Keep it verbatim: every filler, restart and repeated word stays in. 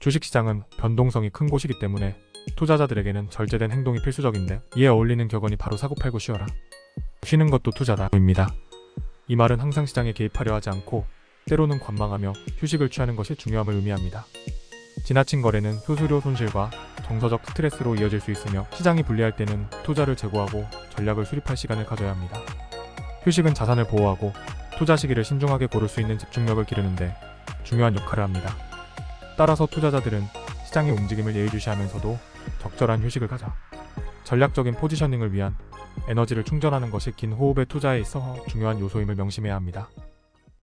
주식시장은 변동성이 큰 곳이기 때문에 투자자들에게는 절제된 행동이 필수적인데, 이에 어울리는 격언이 바로 사고 팔고 쉬어라. 쉬는 것도 투자다 입니다. 이 말은 항상 시장에 개입하려 하지 않고 때로는 관망하며 휴식을 취하는 것이 중요함을 의미합니다. 지나친 거래는 수수료 손실과 정서적 스트레스로 이어질 수 있으며, 시장이 불리할 때는 투자를 재고하고 전략을 수립할 시간을 가져야 합니다. 휴식은 자산을 보호하고 투자 시기를 신중하게 고를 수 있는 집중력을 기르는데 중요한 역할을 합니다. 따라서 투자자들은 시장의 움직임을 예의주시하면서도 적절한 휴식을 가져 전략적인 포지셔닝을 위한 에너지를 충전하는 것이 긴 호흡의 투자에 있어 중요한 요소임을 명심해야 합니다.